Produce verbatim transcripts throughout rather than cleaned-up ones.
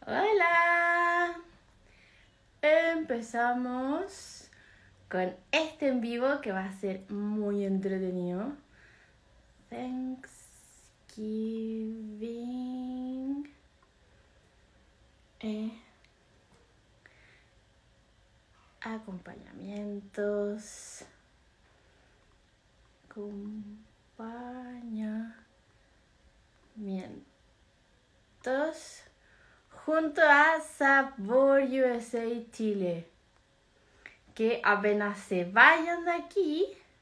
Hola, empezamos con este en vivo que va a ser muy entretenido. Thanksgiving eh, acompañamientos acompañamientos junto a Sabor U S A Chile, que apenas se vayan de aquí,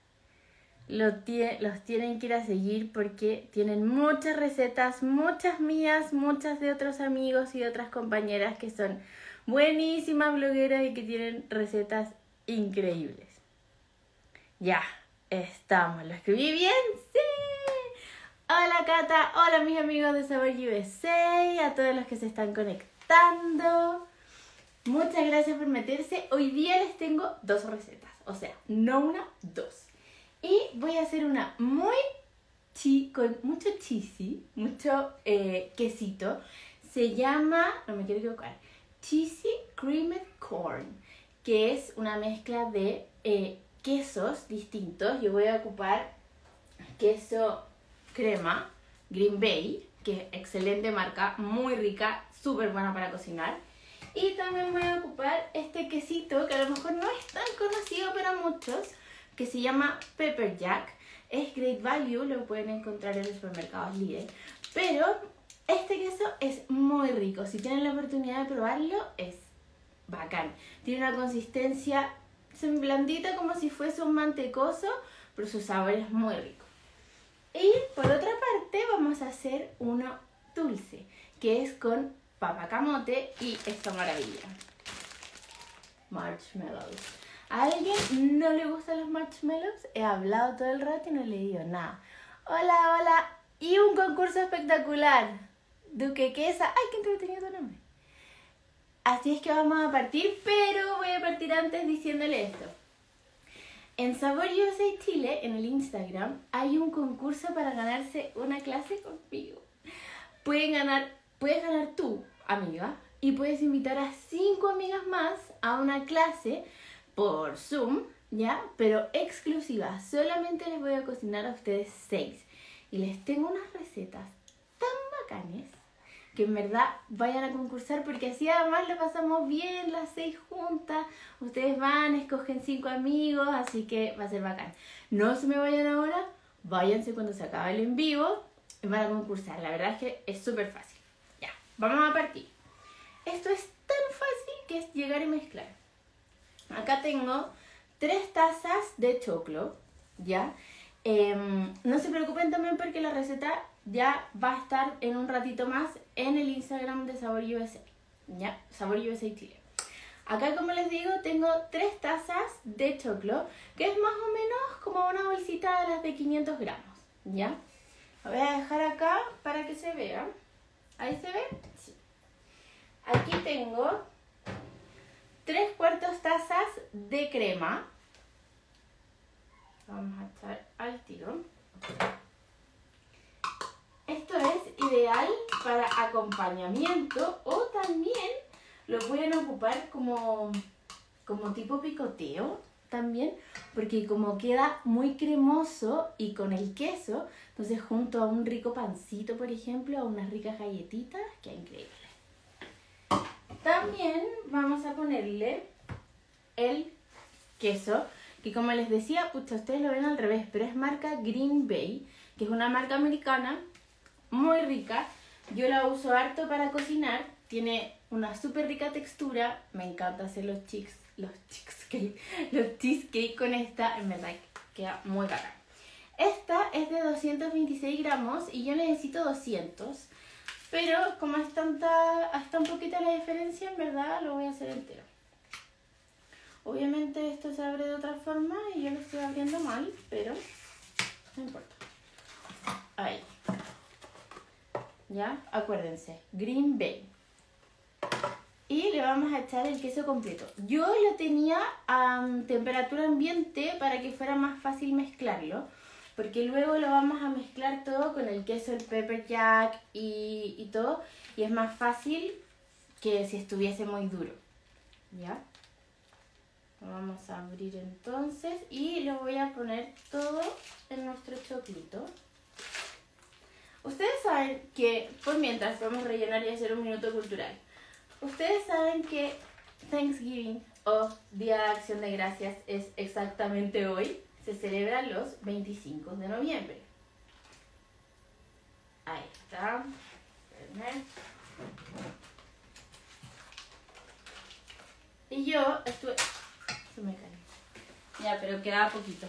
lo tie- los tienen que ir a seguir porque tienen muchas recetas, muchas mías, muchas de otros amigos y otras compañeras que son buenísimas blogueras y que tienen recetas increíbles. Ya, estamos, ¿lo escribí bien? ¡Sí! Hola Cata, hola mis amigos de Sabor U S A, a todos los que se están conectando. Muchas gracias por meterse. Hoy día les tengo dos recetas, o sea, no una, dos. Y voy a hacer una muy chi, con mucho cheesy, mucho eh, quesito. Se llama, no me quiero equivocar, Cheesy Creamed Corn, que es una mezcla de eh, quesos distintos. Yo voy a ocupar queso crema Green Bay, que es excelente marca, muy rica, súper buena para cocinar. Y también voy a ocupar este quesito que a lo mejor no es tan conocido para muchos, que se llama Pepper Jack. Es Great Value, lo pueden encontrar en los supermercados Lidl. Pero este queso es muy rico, si tienen la oportunidad de probarlo es bacán. Tiene una consistencia blandita como si fuese un mantecoso, pero su sabor es muy rico. Y por otra parte vamos a hacer uno dulce, que es con papa camote y esta maravilla, marshmallows. ¿A alguien no le gustan los marshmallows? He hablado todo el rato y no le digo nada. Hola, hola. Y un concurso espectacular. Duque Quesa. Ay, qué entretenido tu nombre. Así es que vamos a partir, pero voy a partir antes diciéndole esto. En Sabor U S A Chile, en el Instagram, hay un concurso para ganarse una clase conmigo. Pueden ganar, puedes ganar tú, amiga, y puedes invitar a cinco amigas más a una clase por Zoom, ¿ya? Pero exclusiva. Solamente les voy a cocinar a ustedes seis. Y les tengo unas recetas tan bacanes que en verdad vayan a concursar, porque así además lo pasamos bien las seis juntas. Ustedes van, escogen cinco amigos, así que va a ser bacán. No se me vayan ahora, váyanse cuando se acabe el en vivo y van a concursar. La verdad es que es súper fácil. Ya, vamos a partir. Esto es tan fácil que es llegar y mezclar. Acá tengo tres tazas de choclo, ¿ya? Eh, no se preocupen también porque la receta ya va a estar en un ratito más en el Instagram de Sabor U S A, ¿ya? Sabor U S A Chile. Acá, como les digo, tengo tres tazas de choclo, que es más o menos como una bolsita de las de quinientos gramos, ¿ya? Lo voy a dejar acá para que se vea. ¿Ahí se ve? Sí. Aquí tengo tres cuartos tazas de crema. Vamos a echar al tiro. Esto es ideal para acompañamiento o también lo pueden ocupar como, como tipo picoteo también, porque como queda muy cremoso y con el queso, entonces junto a un rico pancito, por ejemplo, a unas ricas galletitas, queda increíble. También vamos a ponerle el queso, que como les decía, pucha, ustedes lo ven al revés, pero es marca Green Bay, que es una marca americana muy rica. Yo la uso harto para cocinar, tiene una súper rica textura. Me encanta hacer los chicks, los cheesecake, los cheesecake con esta, en verdad queda muy bacán. Esta es de doscientos veintiséis gramos y yo necesito doscientos, pero como es tanta, hasta un poquito la diferencia, en verdad lo voy a hacer entero. Obviamente esto se abre de otra forma y yo lo estoy abriendo mal, pero no importa. Ahí. Ya, acuérdense, Green Bay. Y le vamos a echar el queso completo. Yo lo tenía a um, temperatura ambiente para que fuera más fácil mezclarlo, porque luego lo vamos a mezclar todo con el queso, el pepper jack y, y todo, y es más fácil que si estuviese muy duro. ¿Ya? Lo vamos a abrir entonces y lo voy a poner todo en nuestro choclito. Ustedes saben que, por mientras vamos a rellenar y hacer un minuto cultural. Ustedes saben que Thanksgiving o Día de Acción de Gracias es exactamente hoy. Se celebra los veinticinco de noviembre. Ahí está. Y yo estuve... Se me cayó. Ya, pero quedaba poquito.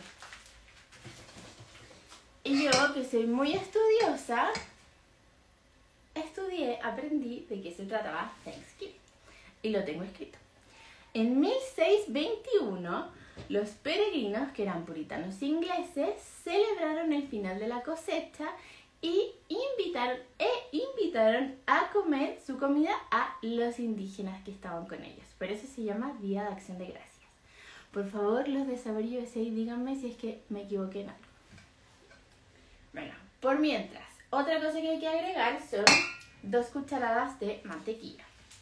Y yo, que soy muy estudiosa, estudié, aprendí de qué se trataba Thanksgiving. Y lo tengo escrito. En mil seiscientos veintiuno, los peregrinos, que eran puritanos ingleses, celebraron el final de la cosecha y invitaron, e invitaron a comer su comida a los indígenas que estaban con ellos. Por eso se llama Día de Acción de Gracias. Por favor, los de Sabor U S A, díganme si es que me equivoqué en algo. Bueno, por mientras, otra cosa que hay que agregar son dos cucharadas de mantequilla.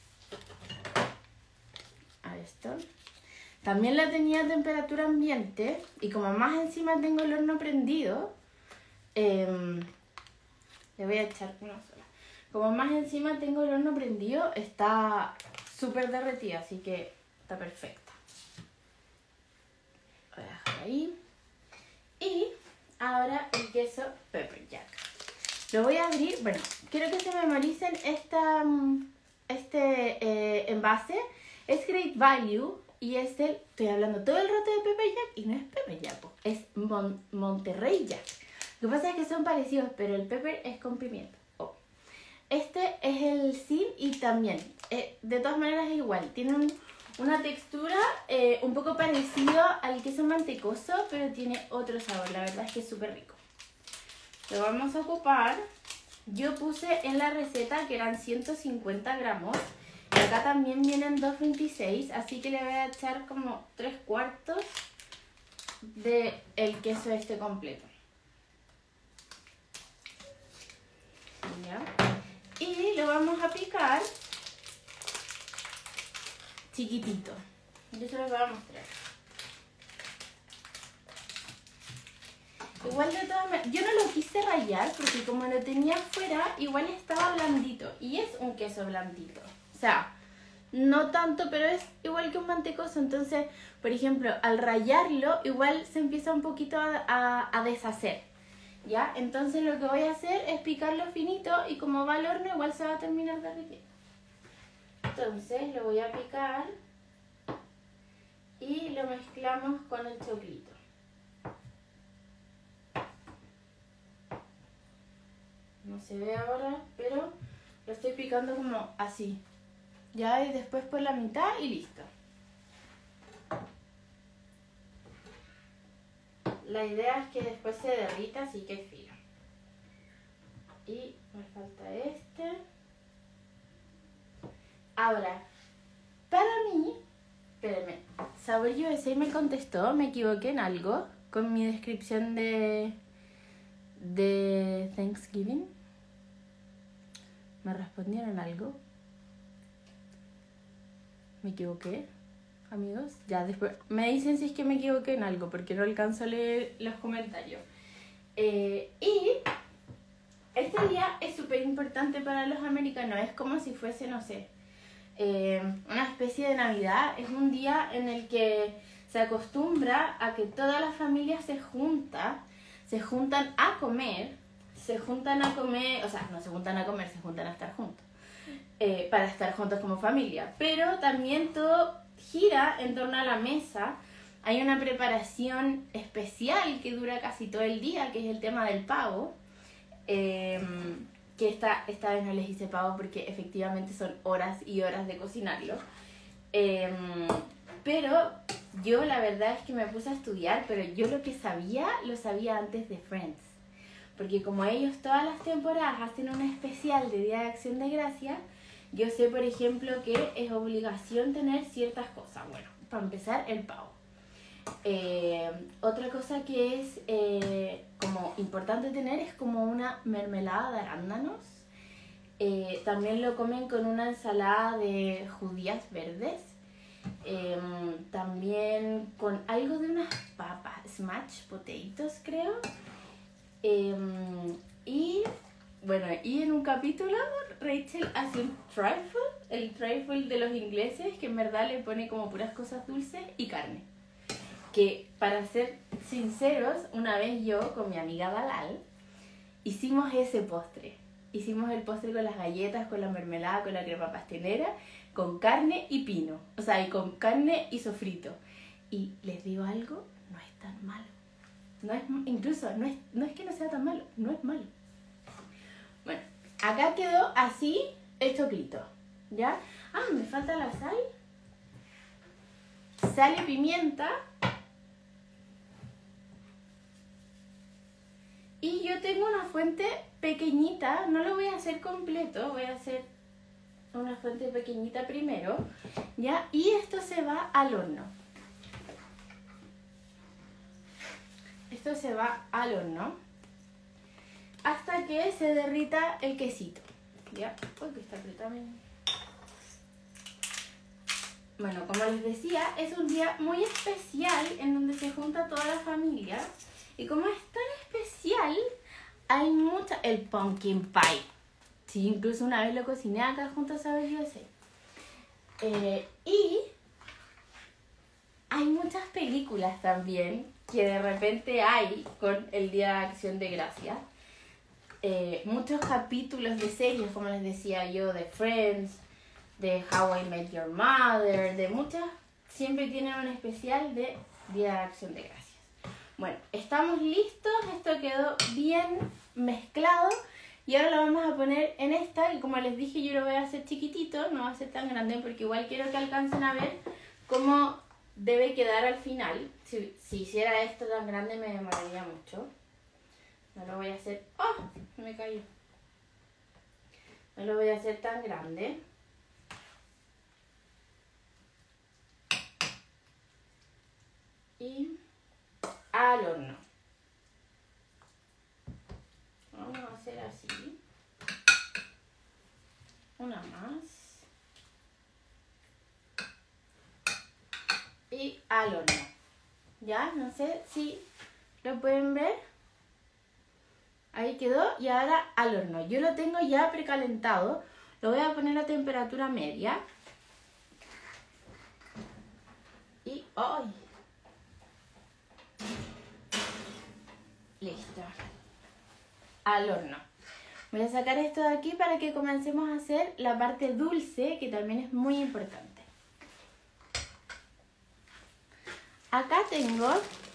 A esto. También la tenía a temperatura ambiente y como más encima tengo el horno prendido, eh, le voy a echar una sola. Como más encima tengo el horno prendido, está súper derretida, así que está perfecta. Voy a dejar ahí. Y ahora el queso Pepper Jack. Lo voy a abrir. Bueno, quiero que se memoricen esta, este eh, envase. Es Great Value y es el... Estoy hablando todo el rato de Pepper Jack y no es Pepper Jack, es Mon Monterrey Jack. Lo que pasa es que son parecidos, pero el pepper es con pimiento. Oh. Este es el sin y también, eh, de todas maneras es igual. Tiene un, una textura eh, un poco parecida al queso mantecoso, pero tiene otro sabor. La verdad es que es súper rico. Lo vamos a ocupar. Yo puse en la receta que eran ciento cincuenta gramos. Y acá también vienen doscientos veintiséis, así que le voy a echar como tres cuartos del queso este completo. ¿Ya? Y lo vamos a picar chiquitito. Yo se los voy a mostrar. Igual de todas maneras, yo no lo quise rallar porque como lo tenía afuera, igual estaba blandito. Y es un queso blandito. O sea, no tanto, pero es igual que un mantecoso. Entonces, por ejemplo, al rallarlo, igual se empieza un poquito a, a, a deshacer. ¿Ya? Entonces lo que voy a hacer es picarlo finito y como va al horno igual se va a terminar derritiendo. Entonces lo voy a picar y lo mezclamos con el choclito. No se ve ahora, pero lo estoy picando como así. Ya, y después por la mitad y listo. La idea es que después se derrita, así que filo. Y me falta este. Ahora, para mí, espérenme, Sabor U S A me contestó, me equivoqué en algo con mi descripción de, de Thanksgiving. Me respondieron algo. Me equivoqué. Amigos, ya después me dicen si es que me equivoqué en algo porque no alcanzo a leer los comentarios. Eh, y este día es súper importante para los americanos. Es como si fuese, no sé, eh, una especie de Navidad. Es un día en el que se acostumbra a que toda la familia se junta, se juntan a comer, se juntan a comer, o sea, no se juntan a comer, se juntan a estar juntos, eh, para estar juntos como familia. Pero también todo gira en torno a la mesa. Hay una preparación especial que dura casi todo el día, que es el tema del pavo. Eh, que esta, esta vez no les hice pavo porque efectivamente son horas y horas de cocinarlo. Eh, pero yo la verdad es que me puse a estudiar, pero yo lo que sabía, lo sabía antes de Friends. Porque como ellos todas las temporadas hacen un especial de Día de Acción de Gracias, yo sé, por ejemplo, que es obligación tener ciertas cosas. Bueno, para empezar, el pavo. Eh, otra cosa que es eh, como importante tener es como una mermelada de arándanos. Eh, también lo comen con una ensalada de judías verdes. Eh, también con algo de unas papas, smash potatoes creo. Eh, y bueno, y en un capítulo Rachel hace un trifle, el trifle de los ingleses, que en verdad le pone como puras cosas dulces y carne. Que para ser sinceros, una vez yo con mi amiga Dalal hicimos ese postre. Hicimos el postre con las galletas, con la mermelada, con la crema pastelera, con carne y pino. O sea, y con carne y sofrito. Y les digo algo, no es tan malo. No es, incluso, no es, no es que no sea tan malo, no es malo. Bueno, acá quedó así el choclito, ¿ya? Ah, me falta la sal. Sal y pimienta. Y yo tengo una fuente pequeñita, no lo voy a hacer completo, voy a hacer una fuente pequeñita primero, ¿ya? Y esto se va al horno. Esto se va al horno hasta que se derrita el quesito, ¿ya? Uy, que está apretado. Bueno, como les decía, es un día muy especial en donde se junta toda la familia. Y como es tan especial, hay mucha... El pumpkin pie. Sí, incluso una vez lo cociné acá junto a Saber U S A. Eh, y hay muchas películas también que de repente hay con el Día de Acción de Gracias. Eh, muchos capítulos de series, como les decía yo, de Friends, de How I Met Your Mother, de muchas, siempre tienen un especial de Día de Acción de Gracias. Bueno, estamos listos, esto quedó bien mezclado y ahora lo vamos a poner en esta, y como les dije yo lo voy a hacer chiquitito, no va a ser tan grande porque igual quiero que alcancen a ver cómo debe quedar al final. Si, si hiciera esto tan grande me demoraría mucho. No lo voy a hacer... ¡Oh! Me cayó. No lo voy a hacer tan grande. Y al horno. Vamos a hacer así. Una más. Y al horno. Ya, no sé si lo pueden ver. Ahí quedó y ahora al horno. Yo lo tengo ya precalentado. Lo voy a poner a temperatura media. Y ¡ay! Listo. Al horno. Voy a sacar esto de aquí para que comencemos a hacer la parte dulce, que también es muy importante. Acá tengo...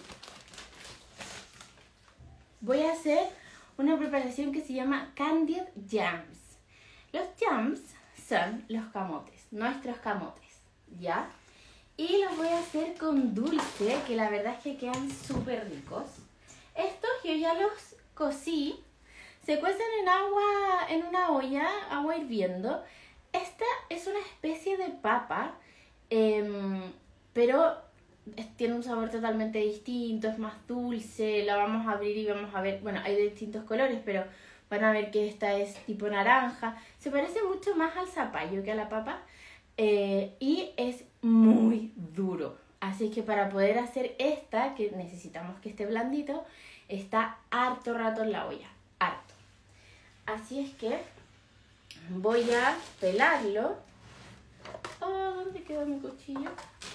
Voy a hacer una preparación que se llama Candied Jams. Los jams son los camotes, nuestros camotes, ¿ya? Y los voy a hacer con dulce, que la verdad es que quedan súper ricos. Estos yo ya los cocí. Se cuecen en agua, en una olla, agua hirviendo. Esta es una especie de papa, eh, pero tiene un sabor totalmente distinto, es más dulce. La vamos a abrir y vamos a ver, bueno, hay de distintos colores, pero van a ver que esta es tipo naranja. Se parece mucho más al zapallo que a la papa, eh, y es muy duro. Así que para poder hacer esta, que necesitamos que esté blandito, está harto rato en la olla, harto. Así es que voy a pelarlo. Oh, ¿dónde quedó mi cuchillo?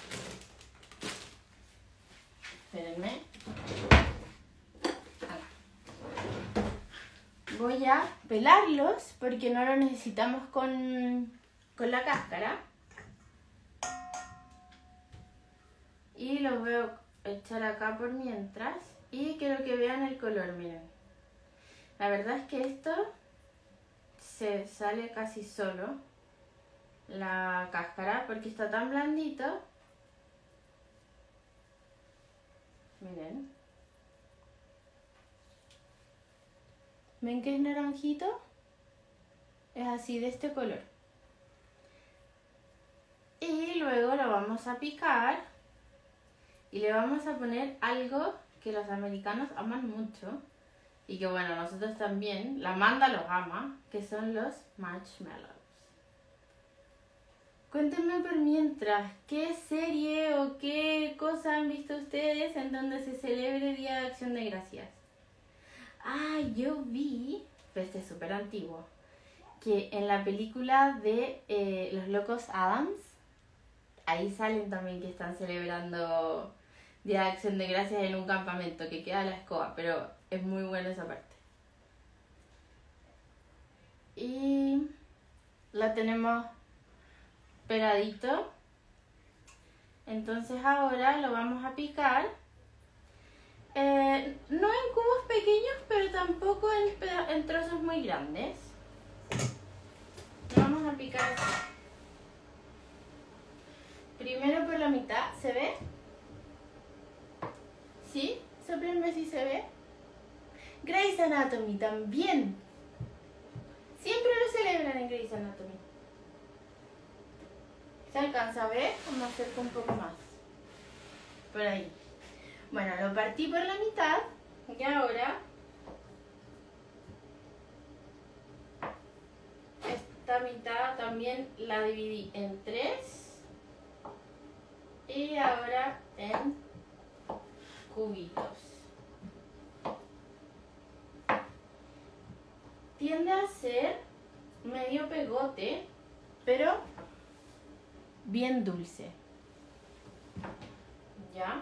Espérenme. Acá. Voy a pelarlos porque no lo necesitamos con, con la cáscara. Y los voy a echar acá por mientras. Y quiero que vean el color, miren. La verdad es que esto se sale casi solo, la cáscara, porque está tan blandito. Miren. ¿Ven que es naranjito? Es así, de este color. Y luego lo vamos a picar y le vamos a poner algo que los americanos aman mucho, y que bueno, nosotros también, la Amanda los ama, que son los marshmallows. Cuéntenme por mientras, ¿qué serie o qué cosa han visto ustedes en donde se celebre el Día de Acción de Gracias? Ah, yo vi, pues este es súper antiguo, que en la película de eh, Los Locos Adams, ahí salen también que están celebrando Día de Acción de Gracias en un campamento, que queda la escoba, pero es muy buena esa parte. Y la tenemos pegadito. Entonces ahora lo vamos a picar. Eh, no en cubos pequeños, pero tampoco en, en trozos muy grandes. Lo vamos a picar así. Primero por la mitad, ¿se ve? ¿Sí? Soplenme si se ve. Grey's Anatomy también. Siempre lo celebran en Grey's Anatomy. ¿Se alcanza a ver? Vamos a acercar un poco más. Por ahí. Bueno, lo partí por la mitad. Y ahora esta mitad también la dividí en tres. Y ahora en cubitos. Tiende a ser medio pegote, pero bien dulce. ¿Ya?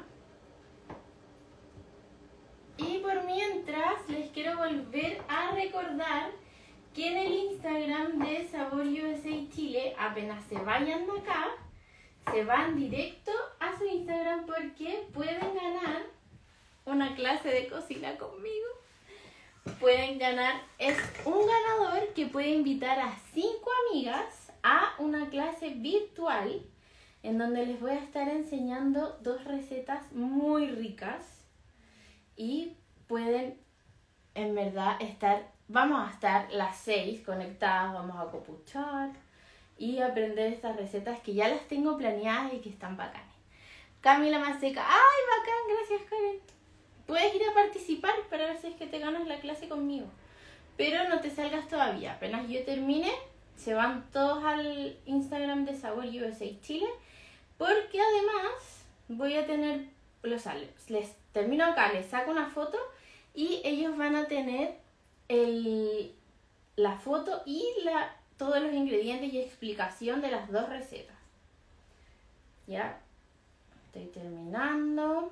Y por mientras les quiero volver a recordar que en el Instagram de Sabor U S A Chile, apenas se vayan de acá, se van directo a su Instagram porque pueden ganar una clase de cocina conmigo. Pueden ganar, es un ganador que puede invitar a cinco amigas a una clase virtual en donde les voy a estar enseñando dos recetas muy ricas y pueden en verdad estar, vamos a estar las seis conectadas, vamos a copuchar y aprender estas recetas que ya las tengo planeadas y que están bacanas. Camila Maseca, ¡ay, bacán! Gracias, Karen. Puedes ir a participar para ver si es que te ganas la clase conmigo. Pero no te salgas todavía. Apenas yo termine, se van todos al Instagram de Sabor U S A Chile. Porque además voy a tener, los les termino acá, les saco una foto y ellos van a tener el, la foto y la, todos los ingredientes y explicación de las dos recetas. Ya, estoy terminando.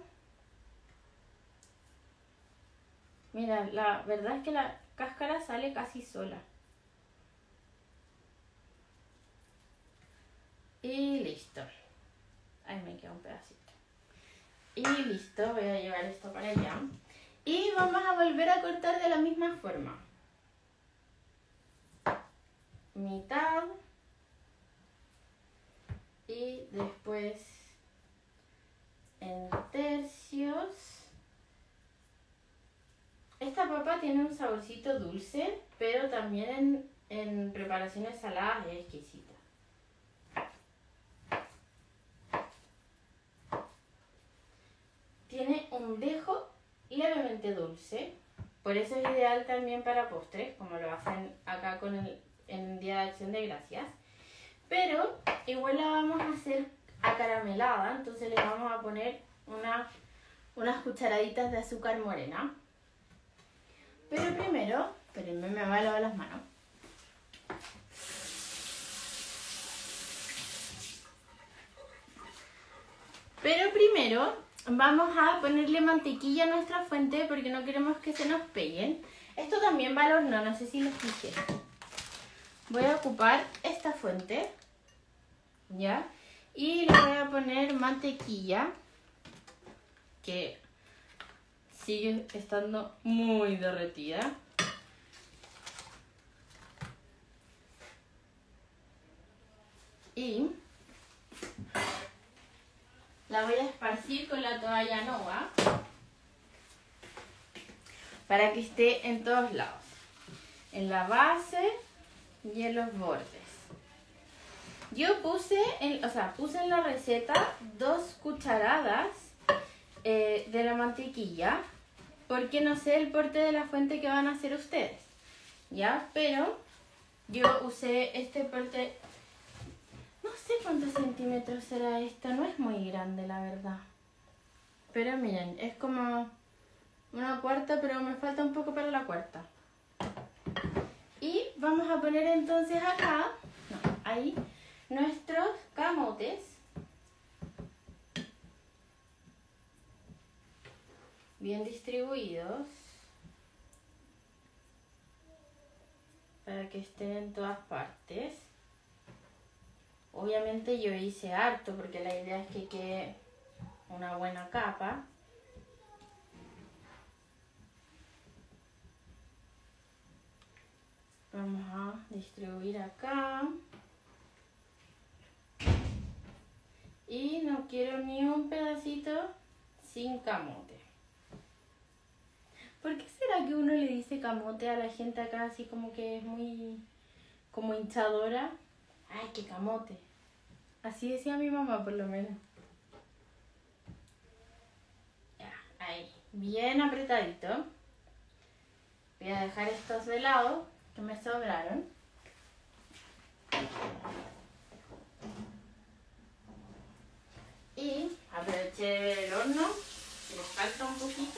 Mira, la verdad es que la cáscara sale casi sola. Y listo. Ahí me queda un pedacito. Y listo, voy a llevar esto para allá. Y vamos a volver a cortar de la misma forma. Mitad. Y después en tercios. Esta papa tiene un saborcito dulce, pero también en, en preparaciones saladas es exquisita. Tiene un dejo levemente dulce, por eso es ideal también para postres, como lo hacen acá con el en Día de Acción de Gracias. Pero igual la vamos a hacer acaramelada, entonces le vamos a poner una, unas cucharaditas de azúcar morena. Pero primero, espérenme, me voy a lavar las manos. Pero primero vamos a ponerle mantequilla a nuestra fuente porque no queremos que se nos peguen. Esto también va al horno, no sé si les dije. Voy a ocupar esta fuente, ¿ya? Y le voy a poner mantequilla, que sigue estando muy derretida. Y la voy a esparcir con la toalla Nova para que esté en todos lados, en la base y en los bordes. Yo puse en, o sea, puse en la receta dos cucharadas eh, de la mantequilla porque no sé el porte de la fuente que van a hacer ustedes, ¿ya? Pero yo usé este porte, no sé cuántos centímetros será esta, no es muy grande la verdad. Pero miren, es como una cuarta, pero me falta un poco para la cuarta. Y vamos a poner entonces acá, no, ahí, nuestros camotes. Bien distribuidos. Para que estén en todas partes. Obviamente yo hice harto porque la idea es que quede una buena capa. Vamos a distribuir acá. Y no quiero ni un pedacito sin camote. ¿Por qué será que uno le dice camote a la gente acá así como que es muy como hinchadora? Ay, qué camote. Así decía mi mamá por lo menos. Ya, ahí. Bien apretadito. Voy a dejar estos de lado que me sobraron. Y aproveché de ver el horno, que les falta un poquito.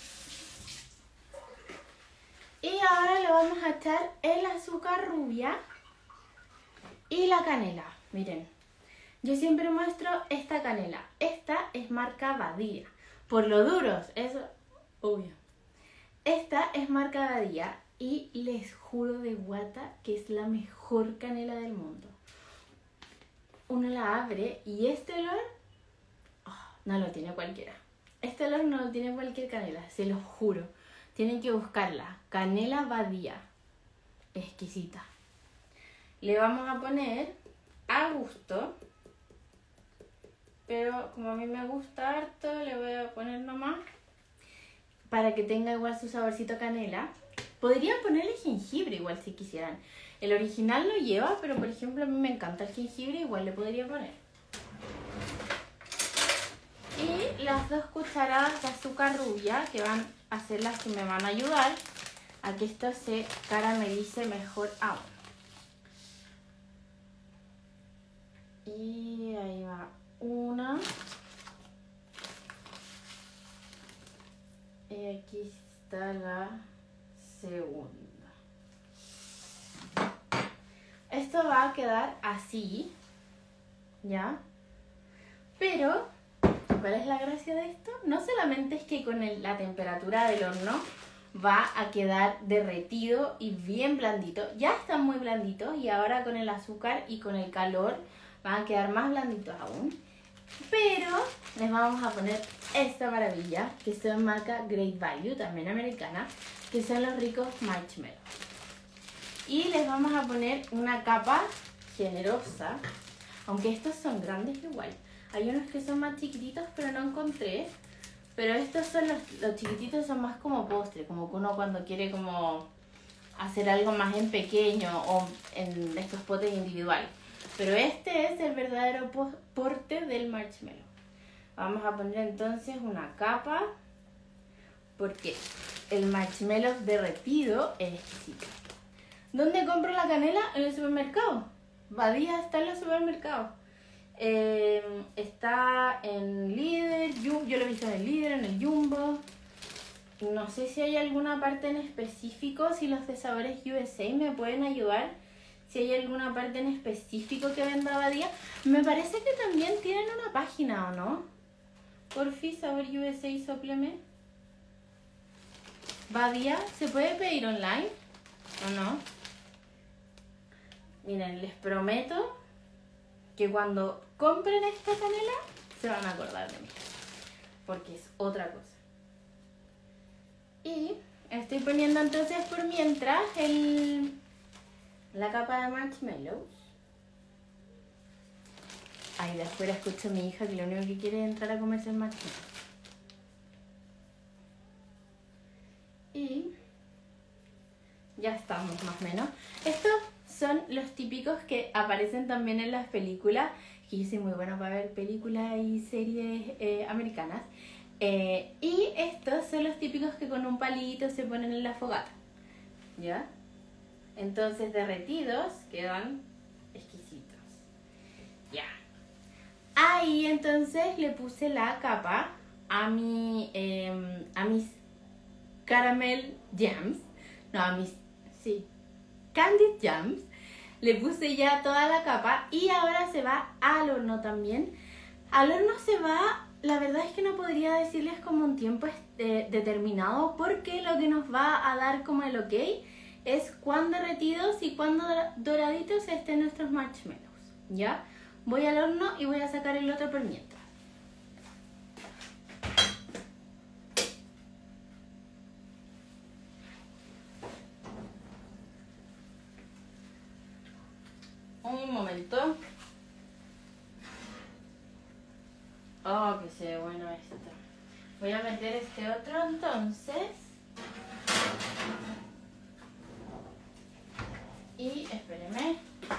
Y ahora le vamos a echar el azúcar rubia y la canela. Miren, yo siempre muestro esta canela. Esta es marca Badía. Por lo duros, eso, obvio. Esta es marca Badía y les juro de guata que es la mejor canela del mundo. Uno la abre y este olor, oh, no lo tiene cualquiera. Este olor no lo tiene cualquier canela, se lo juro. Tienen que buscarla. Canela Badía. Exquisita. Le vamos a poner a gusto. Pero como a mí me gusta harto, le voy a poner nomás. Para que tenga igual su saborcito canela. Podrían ponerle jengibre igual si quisieran. El original lo lleva, pero por ejemplo a mí me encanta el jengibre, igual le podría poner. Y las dos cucharadas de azúcar rubia, que van a ser las que me van a ayudar a que esto se caramelice mejor aún. Y ahí va una. Y aquí está la segunda. Esto va a quedar así, ¿ya? Pero, ¿cuál es la gracia de esto? No solamente es que con el, la temperatura del horno va a quedar derretido y bien blandito. Ya están muy blanditos y ahora con el azúcar y con el calor van a quedar más blanditos aún. Pero les vamos a poner esta maravilla, que son marca Great Value, también americana, que son los ricos marshmallows. Y les vamos a poner una capa generosa, aunque estos son grandes igual. Hay unos que son más chiquititos, pero no encontré. Pero estos son los, los chiquititos, son más como postre, como que uno cuando quiere como hacer algo más en pequeño o en estos potes individuales. Pero este es el verdadero porte del marshmallow. Vamos a poner entonces una capa, porque el marshmallow derretido es exquisito. ¿Dónde compro la canela? En el supermercado. Badía está en los supermercados. Eh, está en Líder, yo lo he visto en el Líder, en el Jumbo. No sé si hay alguna parte en específico, si los de Sabores U S A me pueden ayudar. Si hay alguna parte en específico que venda Badía. Me parece que también tienen una página, ¿o no? Porfi, Sabor U S A Supplement. Badía, ¿se puede pedir online o no? Miren, les prometo que cuando compren esta canela se van a acordar de mí, porque es otra cosa. Y estoy poniendo entonces por mientras el, la capa de marshmallows. Ahí de afuera escucho a mi hija que lo único que quiere es entrar a comerse el marshmallow. Y ya estamos más o menos. Estos son los típicos que aparecen también en las películas, que yo soy muy buena para ver películas y series eh, americanas. Eh, y estos son los típicos que con un palito se ponen en la fogata. ¿Ya? Entonces derretidos quedan exquisitos. Ya. Ahí entonces le puse la capa a mi eh, a mis caramel jams. No, a mis sí, candied jams. Le puse ya toda la capa y ahora se va al horno también. Al horno se va, la verdad es que no podría decirles como un tiempo este, determinado, porque lo que nos va a dar como el ok es cuán derretidos y cuán doraditos estén nuestros marshmallows. ¿Ya? Voy al horno y voy a sacar el otro por mientras. Un momento. Oh, que se ve bueno esto. Voy a meter este otro entonces. Y espérenme.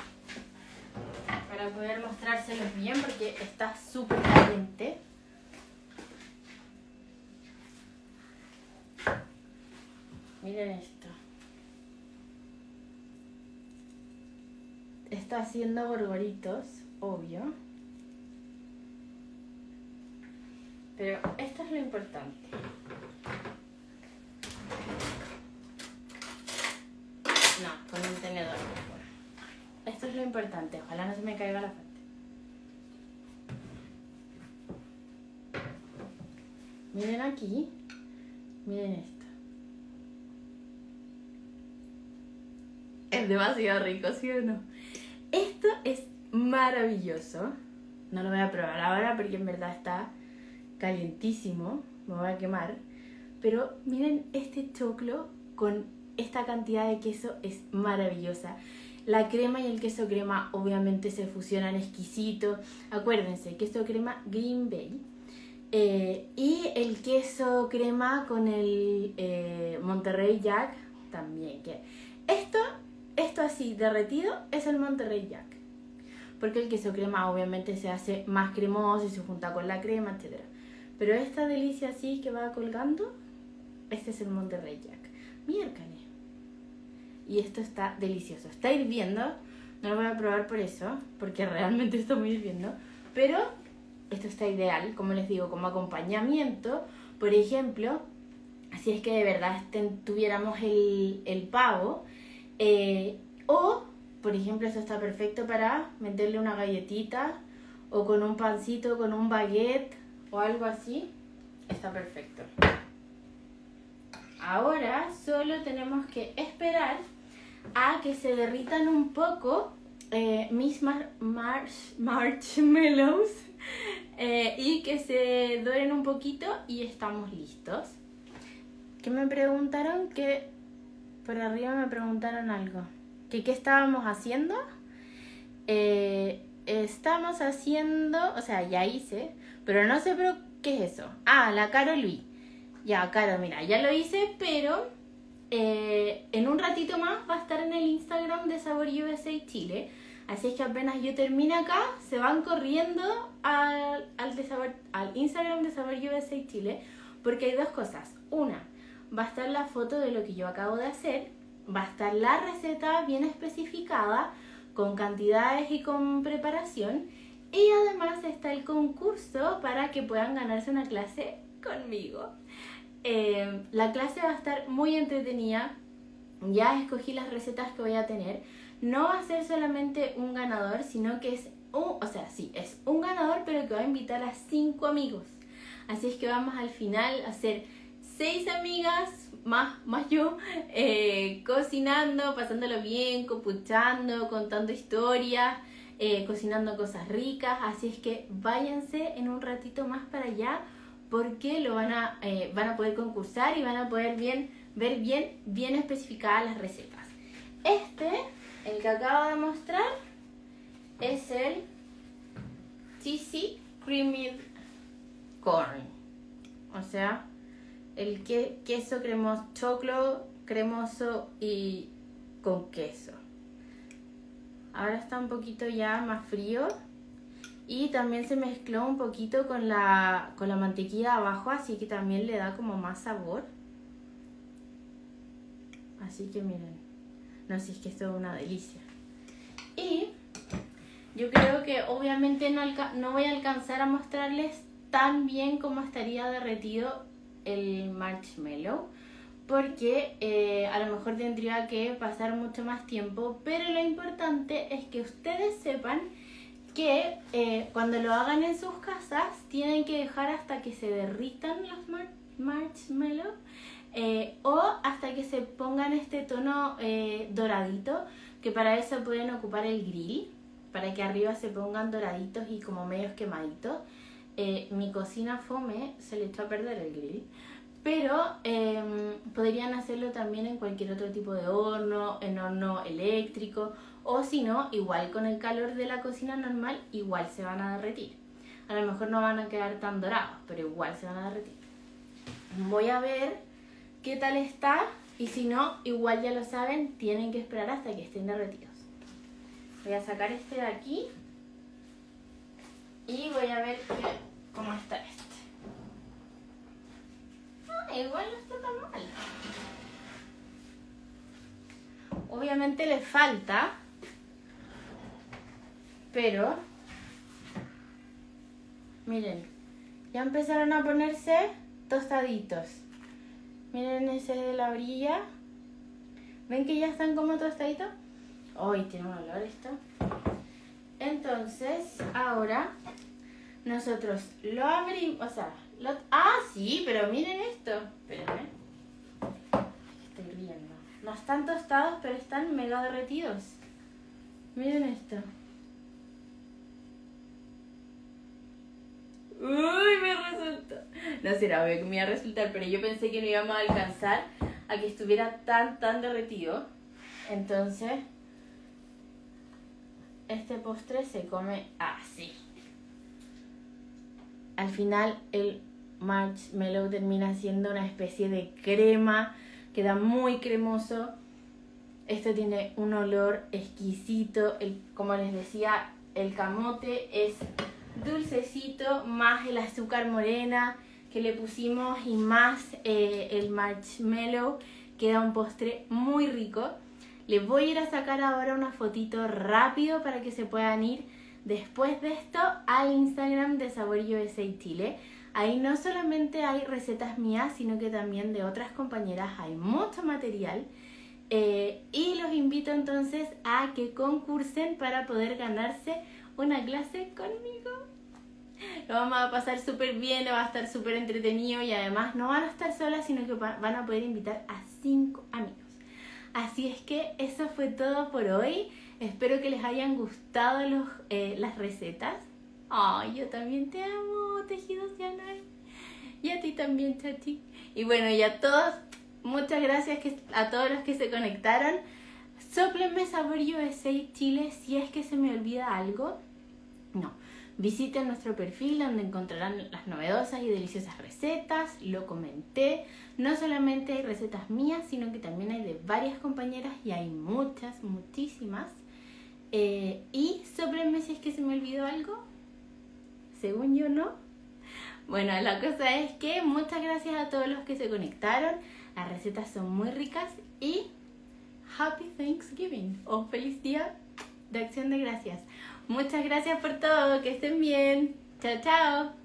Para poder mostrárselos bien porque está súper caliente. Miren esto. Está haciendo gorgoritos, obvio. Pero esto es lo importante. No, con un tenedor. Esto es lo importante. Ojalá no se me caiga la fuente. Miren aquí. Miren esto. Es demasiado rico, ¿sí o no? Esto es maravilloso. No lo voy a probar ahora porque en verdad está calientísimo. Me voy a quemar. Pero miren este choclo con esta cantidad de queso, es maravillosa. La crema y el queso crema obviamente se fusionan exquisito. Acuérdense, queso crema Green Bay. Eh, y el queso crema con el eh, Monterrey Jack también. Que esto, esto así derretido es el Monterrey Jack. Porque el queso crema obviamente se hace más cremoso y se junta con la crema, etcétera. Pero esta delicia así que va colgando, este es el Monterrey Jack. Miércoles. Y esto está delicioso. Está hirviendo. No lo voy a probar por eso, porque realmente está muy hirviendo. Pero esto está ideal, como les digo, como acompañamiento. Por ejemplo, si es que de verdad estén, tuviéramos el, el pavo. Eh, o, por ejemplo, esto está perfecto para meterle una galletita. O con un pancito, con un baguette o algo así. Está perfecto. Ahora solo tenemos que esperar a que se derritan un poco eh, mis mar marsh marshmallows eh, y que se doren un poquito y estamos listos. Que me preguntaron que por arriba me preguntaron algo. ¿Que qué estábamos haciendo? Eh, estamos haciendo, o sea, ya hice, pero no sé pero qué es eso. Ah, la Caro Luis. Ya, Caro, mira, ya lo hice, pero eh, en un ratito más va a estar en el Instagram de Sabor U S A Chile. Así es que apenas yo termine acá, se van corriendo al, al, de Sabor, al Instagram de Sabor U S A Chile, porque hay dos cosas. Una, va a estar la foto de lo que yo acabo de hacer, va a estar la receta bien especificada, con cantidades y con preparación, y además está el concurso para que puedan ganarse una clase conmigo. Eh, la clase va a estar muy entretenida. Ya escogí las recetas que voy a tener. No va a ser solamente un ganador, sino que es un, o sea, sí, es un ganador, pero que va a invitar a cinco amigos. Así es que vamos al final a hacer seis amigas, más, más yo, eh, cocinando, pasándolo bien, copuchando, contando historias, eh, cocinando cosas ricas. Así es que váyanse en un ratito más para allá, porque lo van a, eh, van a poder concursar y van a poder bien, ver bien, bien especificadas las recetas. Este, el que acabo de mostrar, es el Cheesy Creamy Corn. O sea, el que, queso cremoso, choclo cremoso y con queso. Ahora está un poquito ya más frío Y también se mezcló un poquito con la, con la mantequilla abajo, así que también le da como más sabor. Así que miren, no sé, es que esto es una delicia. Y yo creo que obviamente no, no voy a alcanzar a mostrarles tan bien cómo estaría derretido el marshmallow, porque eh, a lo mejor tendría que pasar mucho más tiempo, pero lo importante es que ustedes sepan que eh, cuando lo hagan en sus casas tienen que dejar hasta que se derritan los mar marshmallows eh, o hasta que se pongan este tono eh, doradito, que para eso pueden ocupar el grill, para que arriba se pongan doraditos y como medios quemaditos. Eh, mi cocina fome se le echó a perder el grill, pero eh, podrían hacerlo también en cualquier otro tipo de horno, en horno eléctrico, o si no, igual con el calor de la cocina normal, igual se van a derretir. A lo mejor no van a quedar tan dorados, pero igual se van a derretir. Voy a ver qué tal está, y si no, igual ya lo saben, tienen que esperar hasta que estén derretidos. Voy a sacar este de aquí y voy a ver qué, cómo está este. Ah, igual no está tan mal. Obviamente le falta, pero miren, ya empezaron a ponerse tostaditos. Miren ese de la orilla. ¿Ven que ya están como tostaditos? Uy, tiene un olor esto. Entonces, ahora nosotros lo abrimos, o sea, lo... ¡Ah, sí! Pero miren esto. Espérenme. Estoy riendo. No están tostados, pero están mega derretidos. Miren esto. Uy, me resultó. No será obvio que me iba a resultar, pero yo pensé que no íbamos a alcanzar a que estuviera tan, tan derretido. Entonces, este postre se come así. Al final, el marshmallow termina siendo una especie de crema. Queda muy cremoso. Esto tiene un olor exquisito. El, como les decía, el camote es dulcecito, más el azúcar morena que le pusimos y más eh, el marshmallow. Queda un postre muy rico. Les voy a ir a sacar ahora una fotito rápido para que se puedan ir después de esto al Instagram de Sabor U S A Chile. Ahí no solamente hay recetas mías, sino que también de otras compañeras hay mucho material. Eh, y los invito entonces a que concursen para poder ganarse una clase conmigo. Lo vamos a pasar súper bien, va a estar súper entretenido y además no van a estar solas, sino que van a poder invitar a cinco amigos. Así es que eso fue todo por hoy. Espero que les hayan gustado los, eh, las recetas. Ay, yo también te amo, Tejidos de Anay. Y a ti también, Chachi. Y bueno, y a todos, muchas gracias que, a todos los que se conectaron. Sóplenme Sabor U S A Chile si es que se me olvida algo. No. Visiten nuestro perfil donde encontrarán las novedosas y deliciosas recetas. Lo comenté. No solamente hay recetas mías, sino que también hay de varias compañeras y hay muchas, muchísimas. Eh, y sóplenme si es que se me olvidó algo. Según yo, no. Bueno, la cosa es que muchas gracias a todos los que se conectaron. Las recetas son muy ricas y Happy Thanksgiving o feliz día de Acción de Gracias. Muchas gracias por todo, que estén bien. Chao, chao.